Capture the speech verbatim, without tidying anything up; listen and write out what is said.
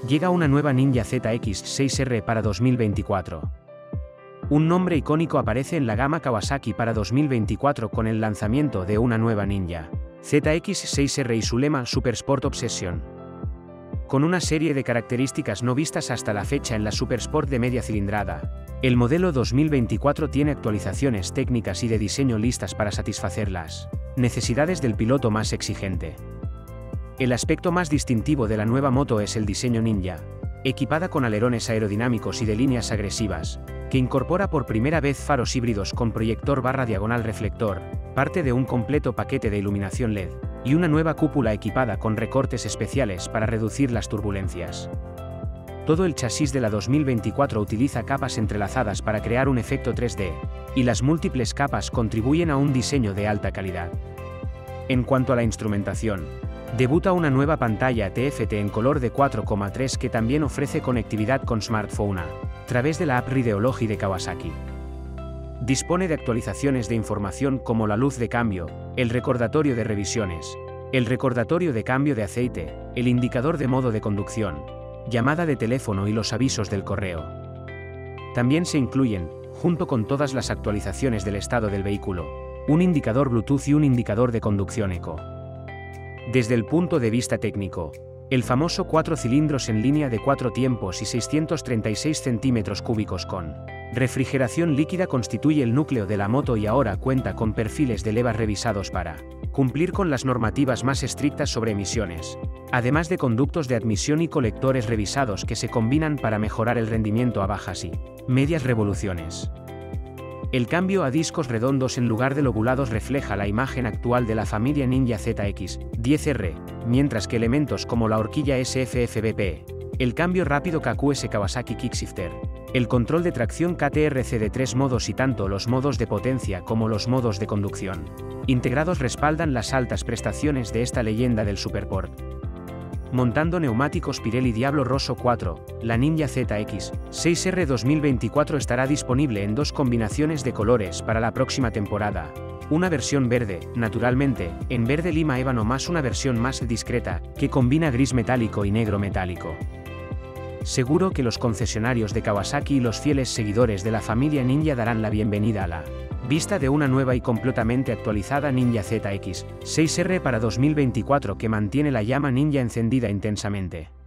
Llega una nueva Ninja Z X seis R para dos mil veinticuatro. Un nombre icónico aparece en la gama Kawasaki para dos mil veinticuatro con el lanzamiento de una nueva Ninja Z X seis R y su lema Super Sport Obsession. Con una serie de características no vistas hasta la fecha en la Super Sport de media cilindrada, el modelo dos mil veinticuatro tiene actualizaciones técnicas y de diseño listas para satisfacer las necesidades del piloto más exigente. El aspecto más distintivo de la nueva moto es el diseño Ninja, equipada con alerones aerodinámicos y de líneas agresivas, que incorpora por primera vez faros híbridos con proyector barra diagonal reflector, parte de un completo paquete de iluminación L E D, y una nueva cúpula equipada con recortes especiales para reducir las turbulencias. Todo el chasis de la dos mil veinticuatro utiliza capas entrelazadas para crear un efecto tres D, y las múltiples capas contribuyen a un diseño de alta calidad. En cuanto a la instrumentación, debuta una nueva pantalla T F T en color de cuatro coma tres que también ofrece conectividad con smartphone a través de la app Rideology de Kawasaki. Dispone de actualizaciones de información como la luz de cambio, el recordatorio de revisiones, el recordatorio de cambio de aceite, el indicador de modo de conducción, llamada de teléfono y los avisos del correo. También se incluyen, junto con todas las actualizaciones del estado del vehículo, un indicador Bluetooth y un indicador de conducción eco. Desde el punto de vista técnico, el famoso cuatro cilindros en línea de cuatro tiempos y seiscientos treinta y seis centímetros cúbicos con refrigeración líquida constituye el núcleo de la moto y ahora cuenta con perfiles de levas revisados para cumplir con las normativas más estrictas sobre emisiones, además de conductos de admisión y colectores revisados que se combinan para mejorar el rendimiento a bajas y medias revoluciones. El cambio a discos redondos en lugar de lobulados refleja la imagen actual de la familia Ninja Z X diez R, mientras que elementos como la horquilla S F F B P, el cambio rápido K Q S Kawasaki Kickshifter, el control de tracción K T R C de tres modos y tanto los modos de potencia como los modos de conducción integrados respaldan las altas prestaciones de esta leyenda del Supersport. Montando neumáticos Pirelli Diablo Rosso cuatro, la Ninja Z X seis R dos mil veinticuatro estará disponible en dos combinaciones de colores para la próxima temporada. Una versión verde, naturalmente, en verde lima ébano más una versión más discreta, que combina gris metálico y negro metálico. Seguro que los concesionarios de Kawasaki y los fieles seguidores de la familia Ninja darán la bienvenida a la vista de una nueva y completamente actualizada Ninja Z X seis R para dos mil veinticuatro que mantiene la llama Ninja encendida intensamente.